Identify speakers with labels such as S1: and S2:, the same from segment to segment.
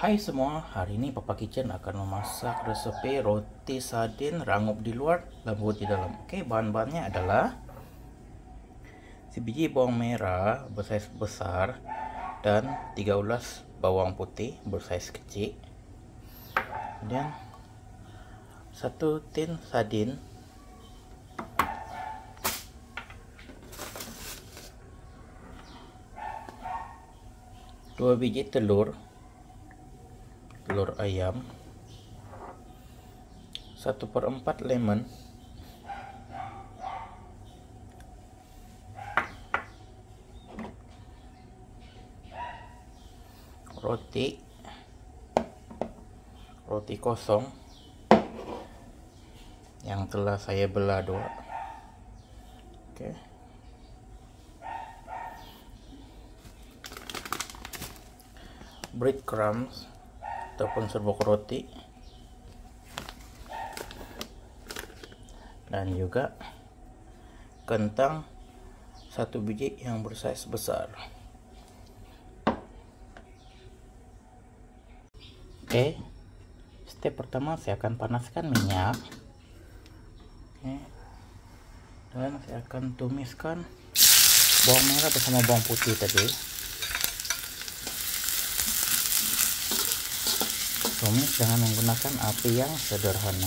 S1: Hai semua, hari ini Papa Kitchen akan memasak resepi roti sardin rangup di luar, lembut di dalam. Oke, bahan-bahannya adalah sebiji bawang merah bersaiz besar dan 3 ulas bawang putih bersaiz kecil. Kemudian 1 tin sardin, 2 biji telur ayam, 1/4 lemon, roti kosong yang telah saya belah 2. Oke. Breadcrumbs ataupun serbuk roti, dan juga kentang 1 biji yang bersaiz besar. Oke, step pertama saya akan panaskan minyak. Oke, dan saya akan tumiskan bawang merah bersama bawang putih tadi. Tumis dengan menggunakan api yang sederhana.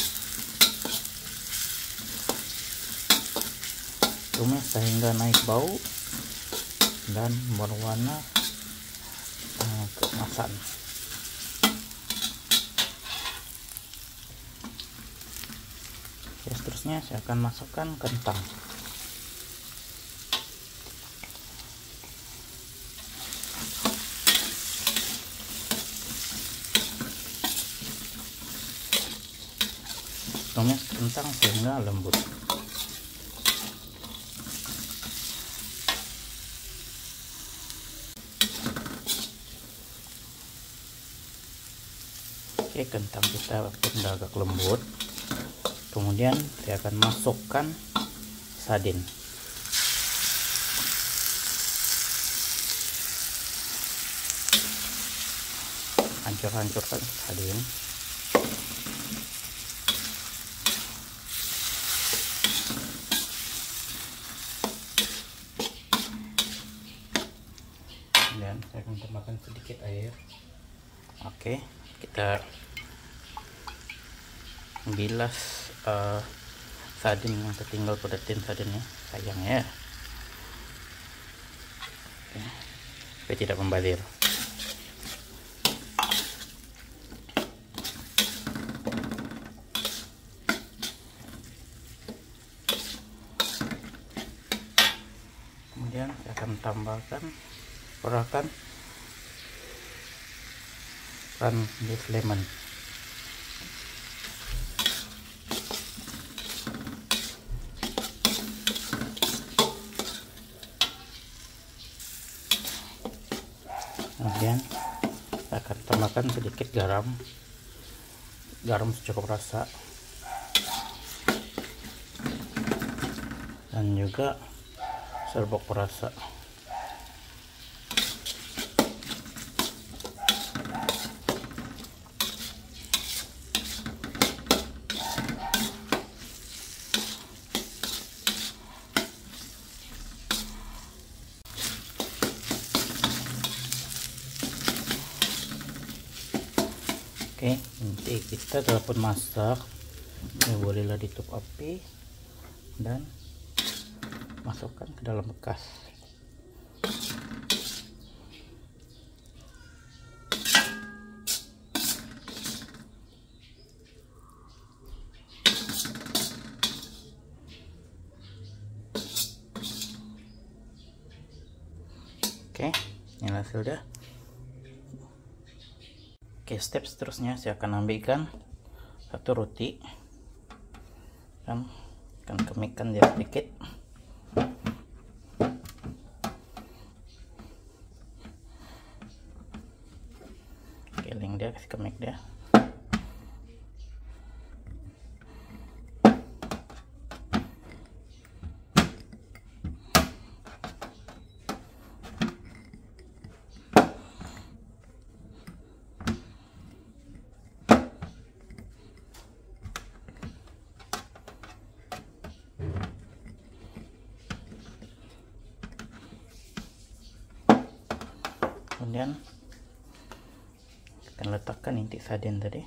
S1: Tumis sehingga naik bau dan berwarna keemasan. Seterusnya saya akan masukkan kentang. Tumis kentang sehingga lembut. Oke, kentang kita sudah agak lembut. Kemudian saya akan masukkan sardin. Hancur-hancurkan sardin. Dan saya akan tambahkan sedikit air. Oke, kita bilas sardin yang tertinggal pada tin sardinnya, sayang ya. Oke, supaya tidak membazir. Kemudian saya akan tambahkan perakan leaf lemon. Kemudian saya akan tambahkan sedikit garam secukup rasa, dan juga serbuk perasa. Oke, nanti kita telah masak, ya bolehlah ditutup api dan masukkan ke dalam bekas. Oke, ini hasilnya. Oke, step seterusnya saya akan ambilkan 1 roti dan akan kemikkan dia sedikit. Giling dia, kasih kemik dia. Kemudian akan letakkan inti sarden tadi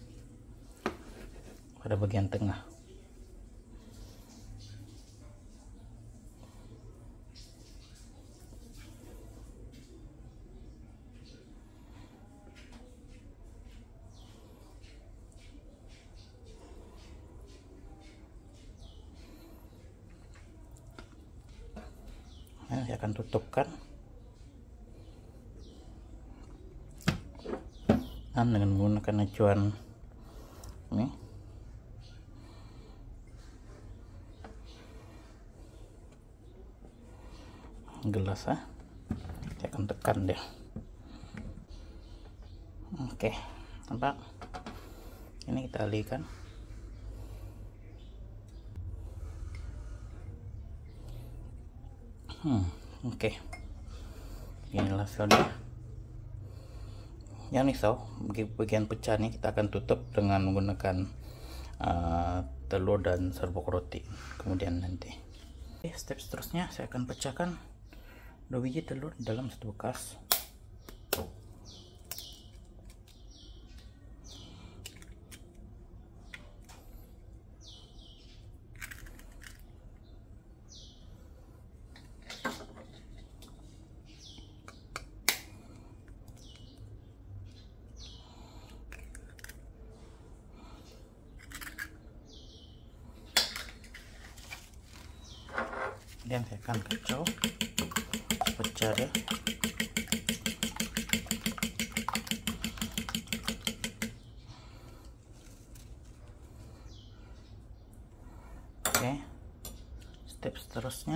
S1: pada bagian tengah. Nah, saya akan tutupkan dengan menggunakan acuan ini. Gelas saya akan tekan dia. Oke, nampak? Ini kita alihkan. Oke. Inilah hasilnya. Yang nih bagian pecah nih kita akan tutup dengan menggunakan telur dan serbuk roti kemudian nanti. Oke, step seterusnya saya akan pecahkan 2 biji telur dalam satu bekas. Kemudian saya akan kacau pecah deh. Oke, step seterusnya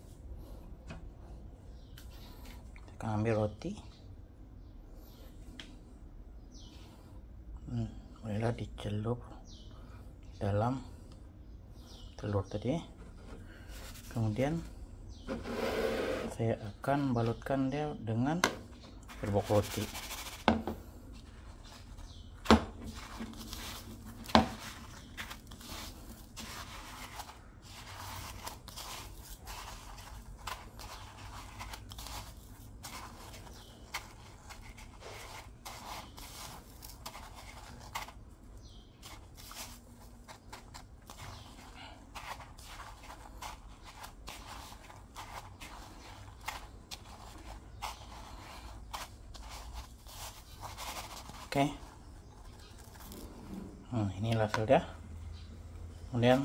S1: saya akan ambil roti, mulailah dicelup dalam telur tadi. Kemudian saya akan balutkan dia dengan serbuk roti. Oke, inilah hasilnya. Kemudian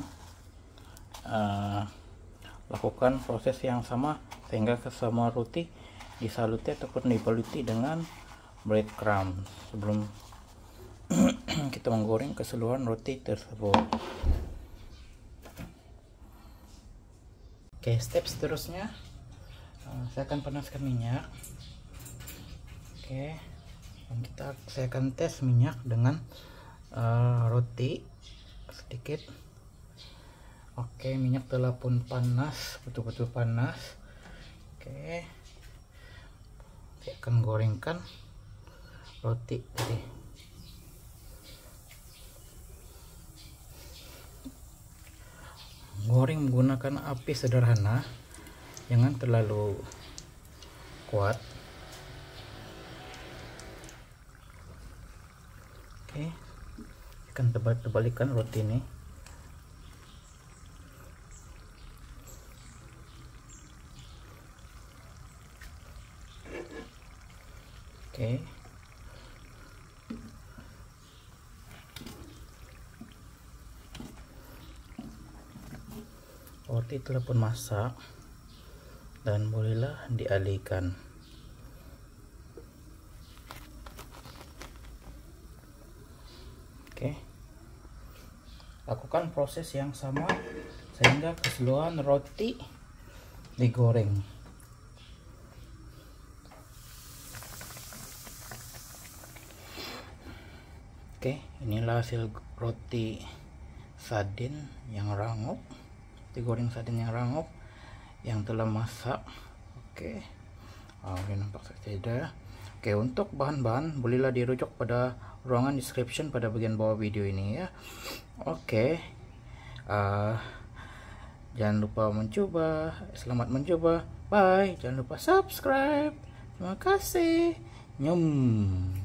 S1: lakukan proses yang sama sehingga ke semua roti disaluti ataupun dibaluti dengan breadcrumb sebelum kita menggoreng keseluruhan roti tersebut. Oke, step seterusnya saya akan panaskan minyak. Oke, saya akan tes minyak dengan roti sedikit. Oke, minyak telah pun panas, betul-betul panas. Oke, saya akan gorengkan roti tadi. Goreng menggunakan api sederhana, jangan terlalu kuat. Oke, akan terbalikan roti ini. Oke, roti telah pun masak dan bolehlah dialihkan. Oke, lakukan proses yang sama sehingga keseluruhan roti digoreng. Oke, inilah hasil roti sarden yang rangup, digoreng sarden yang rangup yang telah masak. Oke, ini nampak saja. Oke, untuk bahan-bahan bolehlah dirujuk pada ruangan description pada bagian bawah video ini ya. Oke, jangan lupa mencoba. Selamat mencoba. Bye. Jangan lupa subscribe. Terima kasih. Nyum.